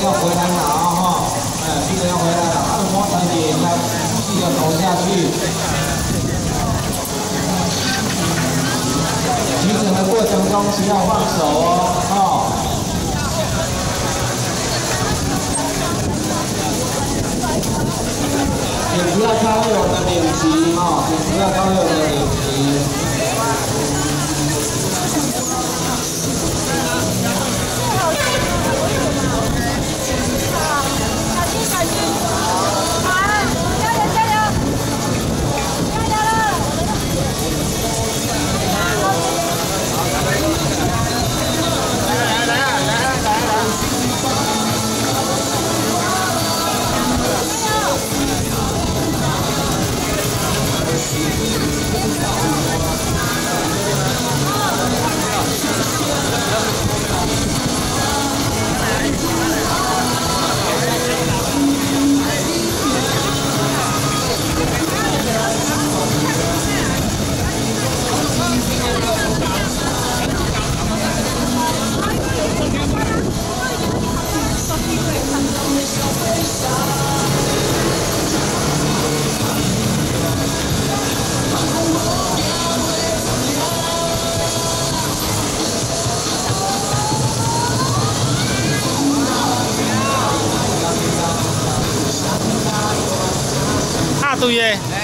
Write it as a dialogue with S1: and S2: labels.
S1: 要回来拿哈，记得要回来拿，按摩才点，来记得投下去。提醒的过程中，请要放手哦，也不要超越我的脸级哈，也不要超越我的脸级。
S2: 对耶。